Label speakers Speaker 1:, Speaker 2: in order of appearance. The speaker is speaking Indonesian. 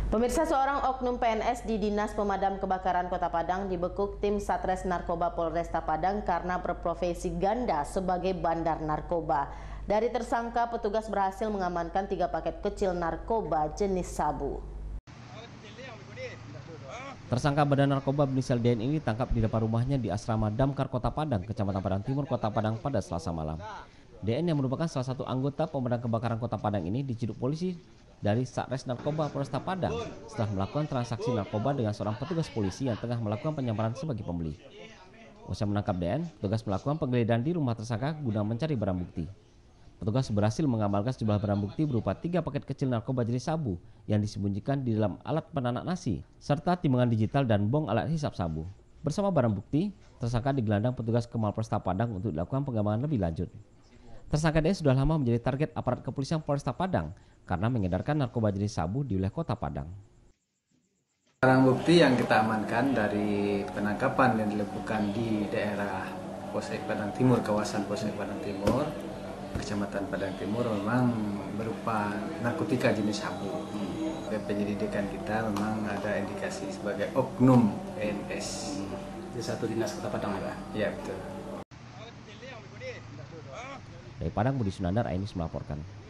Speaker 1: Pemirsa, seorang oknum PNS di Dinas Pemadam Kebakaran Kota Padang dibekuk tim Satres Narkoba Polresta Padang karena berprofesi ganda sebagai bandar narkoba. Dari tersangka, petugas berhasil mengamankan 3 paket kecil narkoba jenis sabu.
Speaker 2: Tersangka badan narkoba berinisial DN ini ditangkap di depan rumahnya di Asrama Damkar Kota Padang, Kecamatan Padang Timur, Kota Padang pada Selasa malam. DN yang merupakan salah satu anggota pemadam kebakaran Kota Padang ini diciduk polisi dari Satres Narkoba Polresta Padang setelah melakukan transaksi narkoba dengan seorang petugas polisi yang tengah melakukan penyamaran sebagai pembeli. Usai menangkap DN, petugas melakukan penggeledahan di rumah tersangka guna mencari barang bukti. Petugas berhasil mengamankan sejumlah barang bukti berupa 3 paket kecil narkoba jenis sabu yang disembunyikan di dalam alat penanak nasi, serta timbangan digital dan bong alat hisap sabu. Bersama barang bukti, tersangka digelandang petugas ke Mapolresta Padang untuk dilakukan pengembangan lebih lanjut. Tersangka DN sudah lama menjadi target aparat kepolisian Polresta Padang karena mengedarkan narkoba jenis sabu di wilayah Kota Padang.
Speaker 3: Barang bukti yang kita amankan dari penangkapan yang dilakukan di daerah Polsek Padang Timur, kawasan Polsek Padang Timur, Kecamatan Padang Timur, memang berupa narkotika jenis sabu. Dari penyelidikan kita memang ada indikasi sebagai oknum PNS.
Speaker 4: Di satu dinas Kota Padang ya, Pak?
Speaker 3: Ya, betul.
Speaker 2: Dari Padang, Budi Sunandar, Ainus melaporkan.